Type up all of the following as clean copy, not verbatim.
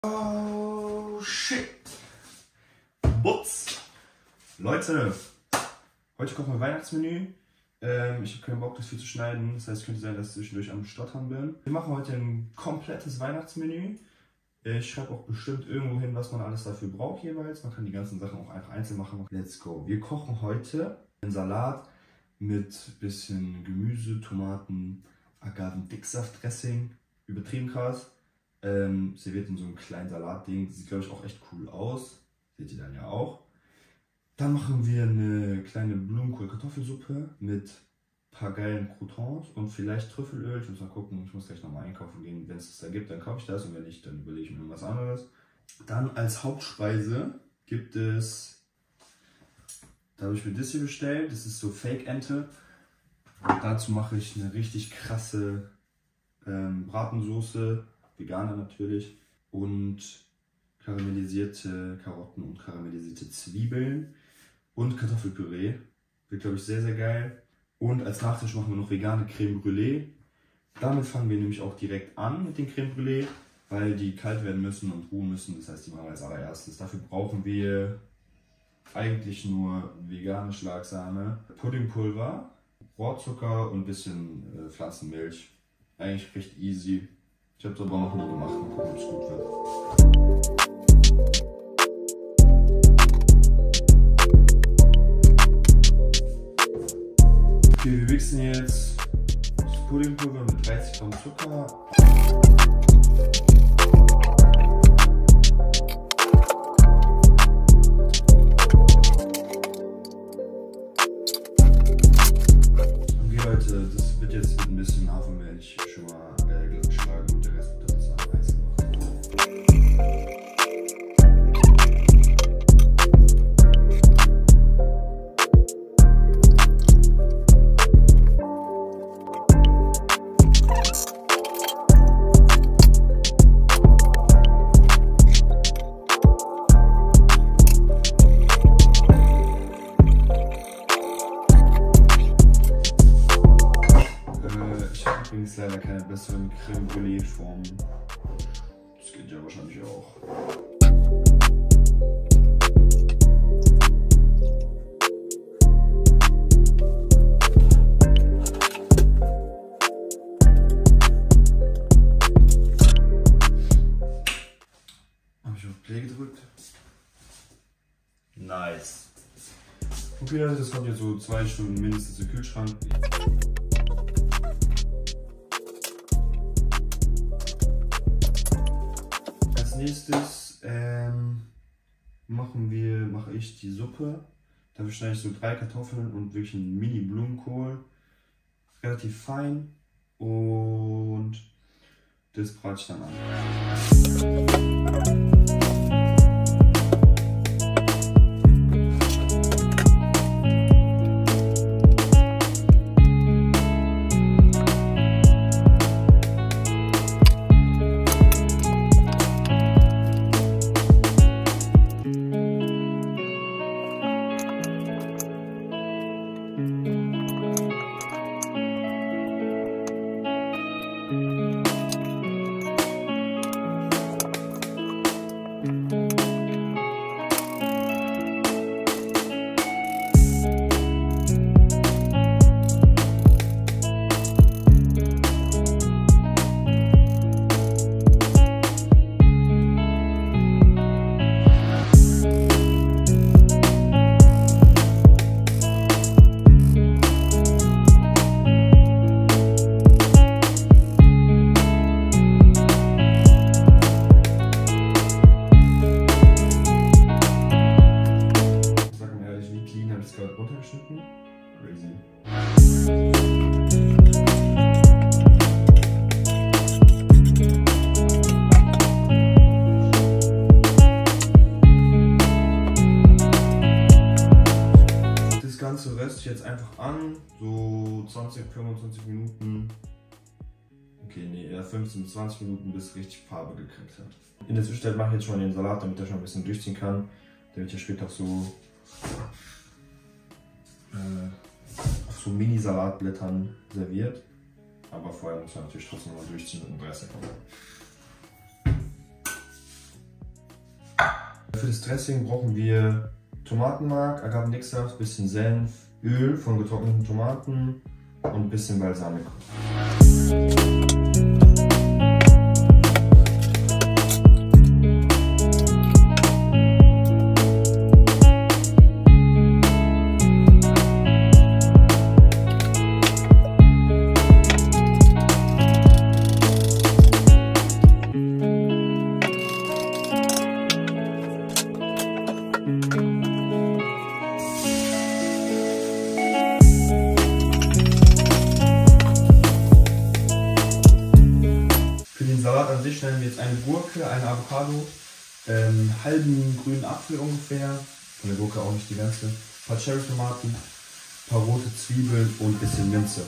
Oh shit. Butz. Leute, heute kochen wir Weihnachtsmenü. Ich habe keinen Bock, das viel zu schneiden. Das heißt, es könnte sein, dass ich zwischendurch am Stottern bin. Wir machen heute ein komplettes Weihnachtsmenü. Ich schreibe auch bestimmt irgendwo hin, was man alles dafür braucht jeweils. Man kann die ganzen Sachen auch einfach einzeln machen. Let's go. Wir kochen heute einen Salat mit bisschen Gemüse, Tomaten, Agavendicksaftdressing. Übertrieben krass. Serviert in so einem kleinen Salatding. Sieht, glaube ich, auch echt cool aus. Seht ihr dann ja auch. Dann machen wir eine kleine Blumenkohl-Kartoffelsuppe mit ein paar geilen Croutons und vielleicht Trüffelöl. Ich muss mal gucken, ich muss gleich nochmal einkaufen gehen. Wenn es das da gibt, dann kaufe ich das und wenn nicht, dann überlege ich mir irgendwas anderes. Dann als Hauptspeise gibt es, da habe ich mir das hier bestellt, das ist so Fake-Ente. Und dazu mache ich eine richtig krasse Bratensoße, Veganer natürlich, und karamellisierte Karotten und karamellisierte Zwiebeln und Kartoffelpüree. Wird, glaube ich, sehr, sehr geil. Und als Nachtisch machen wir noch vegane Creme Brûlée. Damit fangen wir nämlich auch direkt an mit den Creme Brûlée, weil die kalt werden müssen und ruhen müssen. Das heißt, die machen wir als allererstes. Dafür brauchen wir eigentlich nur vegane Schlagsahne, Puddingpulver, Rohrzucker und ein bisschen Pflanzenmilch. Eigentlich recht easy. Ich habe es aber noch nie gemacht. Mal gucken, ob es gut wird. Okay, wir mixen jetzt das Puddingpulver mit 30 Gramm Zucker. Okay Leute, das wird jetzt mit ein bisschen Hafermilch schon mal glatt geschlagen und der Rest wird dann zusammen heiß gemacht. Übrigens leider keine besseren Creme Brûlée Formen. Das geht ja wahrscheinlich auch. Habe ich auf Play gedrückt? Nice. Okay, Leute, das kommt jetzt so 2 Stunden mindestens im Kühlschrank. Als nächstes mache ich die Suppe. Dafür schneide ich so 3 Kartoffeln und wirklich einen Mini-Blumenkohl. Relativ fein. Und das brate ich dann an. Runtergeschnitten. Crazy. Das Ganze röste ich jetzt einfach an, so 20-25 Minuten. Okay, nee, eher 15 bis 20 Minuten, bis es richtig Farbe gekriegt hat. In der Zwischenzeit mache ich jetzt schon den Salat, damit er schon ein bisschen durchziehen kann. Der wird ja später auch so auf so Mini-Salatblättern serviert. Aber vorher muss man natürlich trotzdem mal durchziehen mit dem Dressing. Für das Dressing brauchen wir Tomatenmark, Agavendicksaft, bisschen Senf, Öl von getrockneten Tomaten und ein bisschen Balsamico. Für den Salat an sich schneiden wir jetzt eine Gurke, eine Avocado, halben grünen Apfel ungefähr, von der Gurke auch nicht die ganze, ein paar Cherry-Tomaten, ein paar rote Zwiebeln und ein bisschen Minze.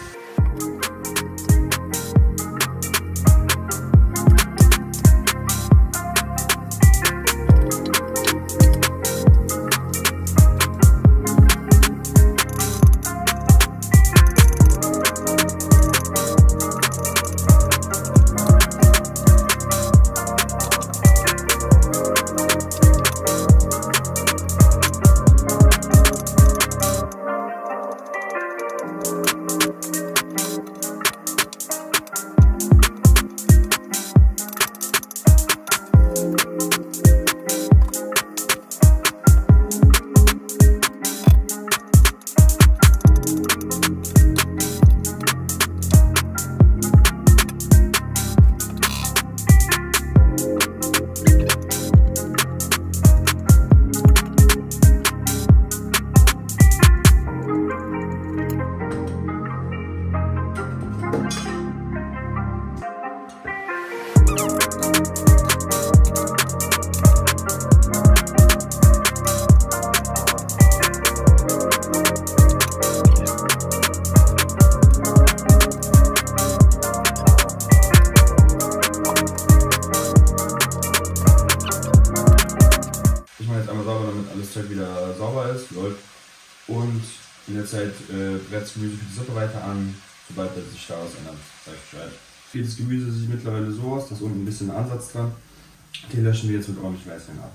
Wieder sauber ist, läuft. Und in der Zeit brät das Gemüse für die Suppe weiter an. Sobald sich da was ändert, sage ich Bescheid. Das Gemüse sieht mittlerweile so aus, da ist unten ein bisschen Ansatz dran. Den löschen wir jetzt mit ordentlich Weißwein ab.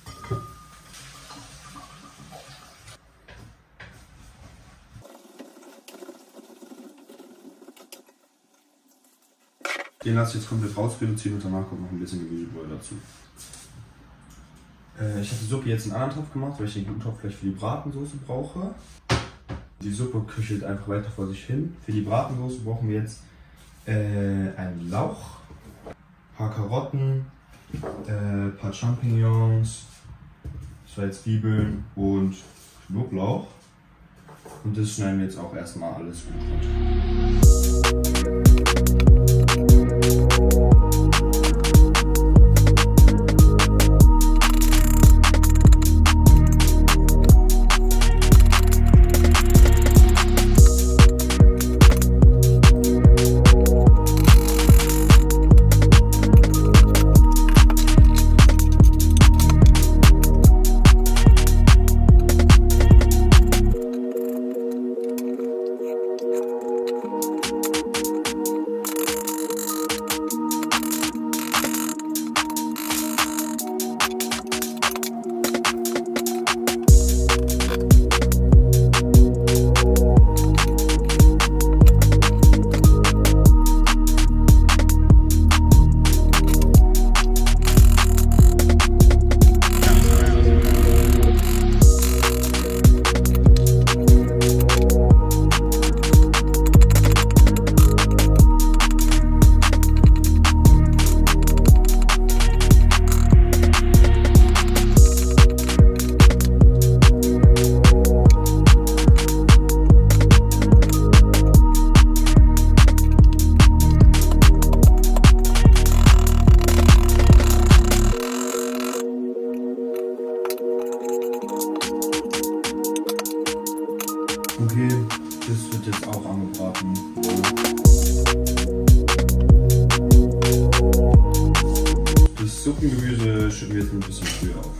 Den lasse ich jetzt komplett rausreduzieren und danach kommt noch ein bisschen Gemüsebrühe dazu. Ich habe die Suppe jetzt in einen anderen Topf gemacht, weil ich den guten Topf gleich für die Bratensoße brauche. Die Suppe köchelt einfach weiter vor sich hin. Für die Bratensoße brauchen wir jetzt einen Lauch, ein paar Karotten, ein paar Champignons, 2 Zwiebeln und Knoblauch. Und das schneiden wir jetzt auch erstmal alles gut runter. Okay, das wird jetzt auch angebraten. Das Suppengemüse schütten wir jetzt ein bisschen früher auf.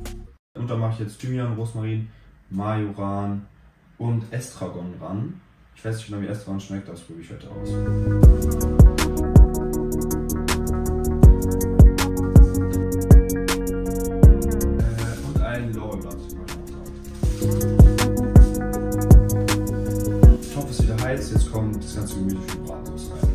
Und da mache ich jetzt Thymian, Rosmarin, Majoran und Estragon ran. Ich weiß nicht genau, wie erst dran schmeckt, aber das probiere ich heute aus. Und ein Lorbeerblatt. Der Topf ist wieder heiß, jetzt kommt das ganze Gemüse für die Bratwurst rein.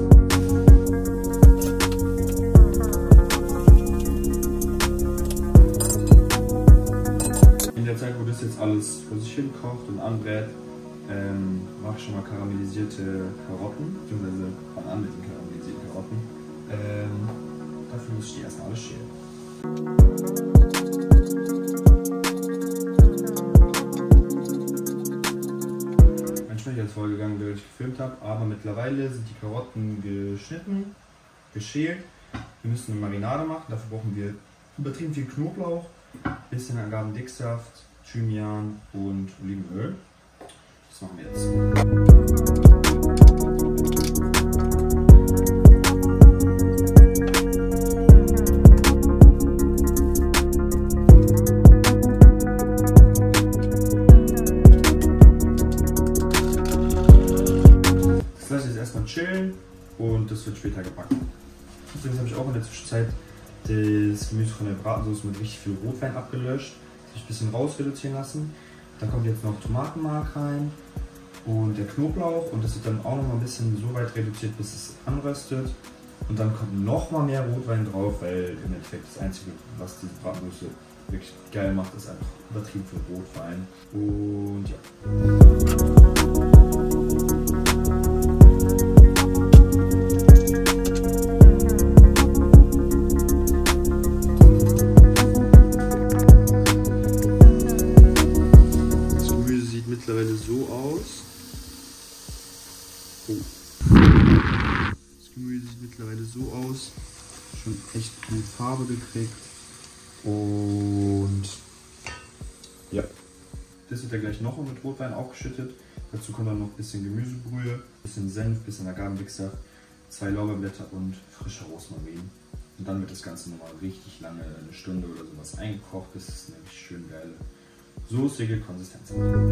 In der Zeit, wo das jetzt alles vor sich hin kocht und anbrät, mache ich schon mal karamellisierte Karotten, beziehungsweise fange an mit den karamellisierten Karotten. Dafür muss ich die erstmal alles schälen. Mein Schmeck ist vorgegangen, während ich gefilmt habe, aber mittlerweile sind die Karotten geschnitten, geschält. Wir müssen eine Marinade machen, dafür brauchen wir übertrieben viel Knoblauch, bisschen Agavendicksaft, Thymian und Olivenöl. Das machen wir jetzt. Das lasse ich jetzt erstmal chillen und das wird später gebacken. Übrigens habe ich auch in der Zwischenzeit das Gemüse von der Bratensauce mit richtig viel Rotwein abgelöscht. Das habe ich ein bisschen rausreduzieren lassen. Dann kommt jetzt noch Tomatenmark rein und der Knoblauch und das wird dann auch noch mal ein bisschen so weit reduziert, bis es anröstet. Und dann kommt noch mal mehr Rotwein drauf, weil im Endeffekt das Einzige, was diese Bratwurst wirklich geil macht, ist einfach übertrieben viel Rotwein. Und ja. Mittlerweile so aus. Oh. Das Gemüse sieht mittlerweile so aus. Schon echt gut Farbe gekriegt. Und ja. Das wird ja gleich noch mit Rotwein aufgeschüttet. Dazu kommt dann noch ein bisschen Gemüsebrühe, ein bisschen Senf, ein bisschen Agavendicksaft, 2 Lorbeerblätter und frischer Rosmarin. Und dann wird das Ganze nochmal richtig lange, eine Stunde oder sowas eingekocht. Das ist eine richtig schön geile soßige Konsistenz.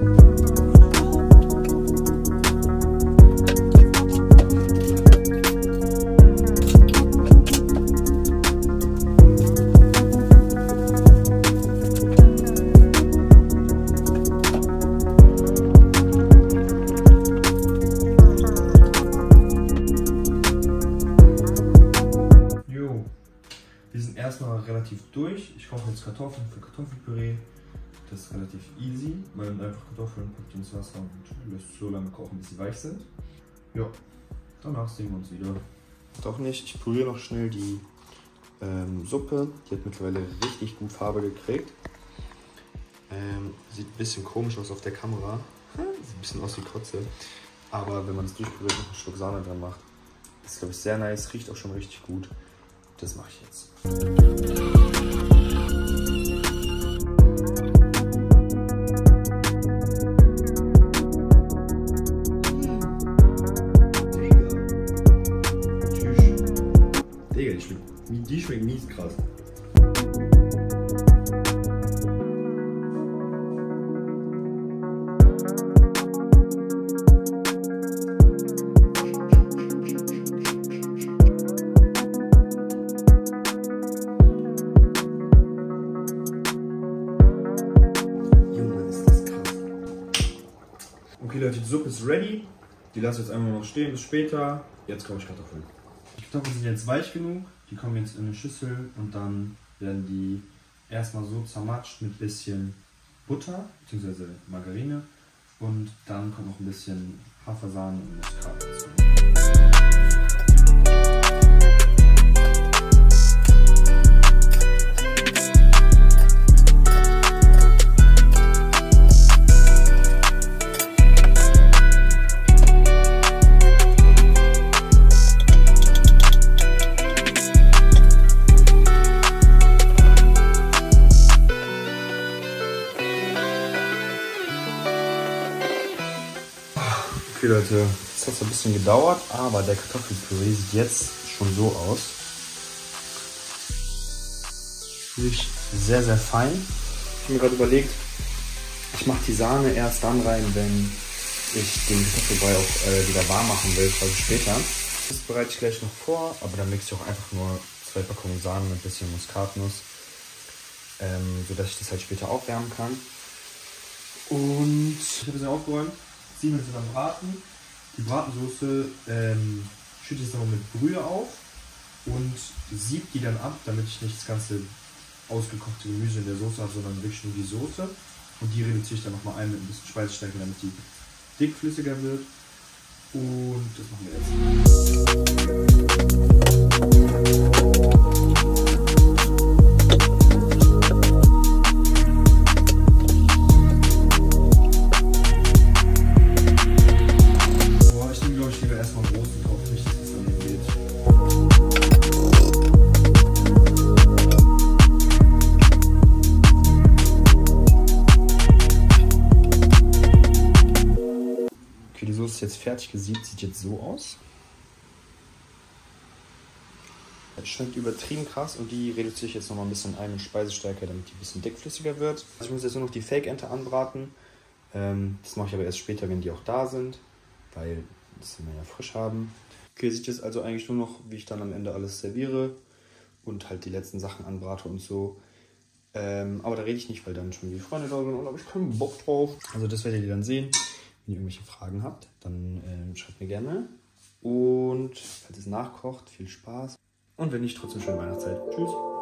Jo, wir sind erstmal relativ durch. Ich koche jetzt Kartoffeln für Kartoffelpüree. Das ist relativ easy, weil man einfach Kartoffeln packt ins Wasser und lässt so lange kochen, bis sie weich sind. Ja, danach sehen wir uns wieder. Doch nicht, ich püriere noch schnell die Suppe. Die hat mittlerweile richtig gut Farbe gekriegt. Sieht ein bisschen komisch aus auf der Kamera. Sieht ein bisschen aus wie Kotze. Aber wenn man es durchpüriert und einen Schluck Sahne dran macht, ist, glaube ich, sehr nice. Riecht auch schon richtig gut. Das mache ich jetzt. Die schmeckt mies krass. Junge, ist das krass. Okay Leute, die Suppe ist ready. Die lasse ich jetzt einmal noch stehen bis später. Jetzt koche ich Kartoffeln. Die Kartoffeln sind jetzt weich genug. Die kommen jetzt in eine Schüssel und dann werden die erstmal so zermatscht mit bisschen Butter bzw. Margarine und dann kommt noch ein bisschen Hafersahne und Muskat dazu. Okay Leute, das hat ein bisschen gedauert, aber der Kartoffelpüree sieht jetzt schon so aus. Riecht sehr, sehr fein. Ich habe mir gerade überlegt, ich mache die Sahne erst dann rein, wenn ich den Kartoffelbrei auch wieder warm machen will, quasi später. Das bereite ich gleich noch vor, aber dann mixe ich auch einfach nur 2 Packungen Sahne mit ein bisschen Muskatnuss, sodass ich das halt später aufwärmen kann. Und ich habe es aufgeräumt, ziehen wir das dann braten. Die Bratensoße schütte ich jetzt nochmal mit Brühe auf und sieb die dann ab, damit ich nicht das ganze ausgekochte Gemüse in der Soße habe, sondern wirklich nur die Soße. Und die reduziere ich dann nochmal ein mit ein bisschen Speisestärke, damit die dickflüssiger wird. Und das machen wir jetzt. Boah, ich nehme, glaube ich, lieber erstmal einen großen Topf, nicht, dass es dann hier geht. okay, die Soße ist jetzt fertig gesiebt, sieht jetzt so aus. Es schmeckt übertrieben krass und die reduziere ich jetzt nochmal ein bisschen ein mit Speisestärke, damit die ein bisschen dickflüssiger wird. Also ich muss jetzt nur noch die Fake-Ente anbraten. Das mache ich aber erst später, wenn die auch da sind, weil das wir ja frisch haben. Okay, sieht jetzt also eigentlich nur noch, wie ich dann am Ende alles serviere und halt die letzten Sachen anbrate und so. Aber da rede ich nicht, weil dann schon die Freunde da sind und da habe ich keinen Bock drauf. Also das werdet ihr dann sehen. Wenn ihr irgendwelche Fragen habt, dann schreibt mir gerne. Und falls es nachkocht, viel Spaß. Und wenn nicht, trotzdem schöne Weihnachtszeit. Tschüss.